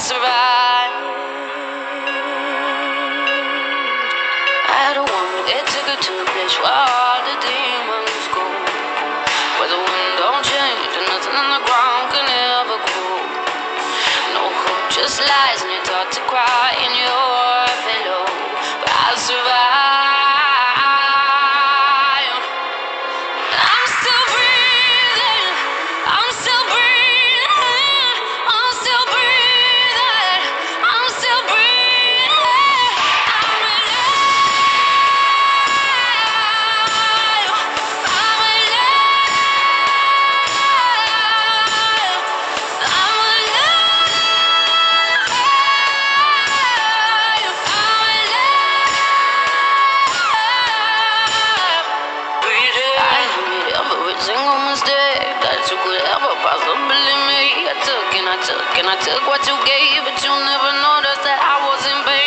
survived. I had a woman that took her to a place where all the demons go, where the wind don't change and nothing on the ground can ever grow. No hope, just lies, and you're taught to cry in your pillow. But I survived. I'm still breathing. I'm still breathing. I'm still breathing. I'm still breathing. I'm alive. I'm alive. I'm every single mistake that you could ever possibly make. I took what you gave, but you never noticed that I wasn't paying.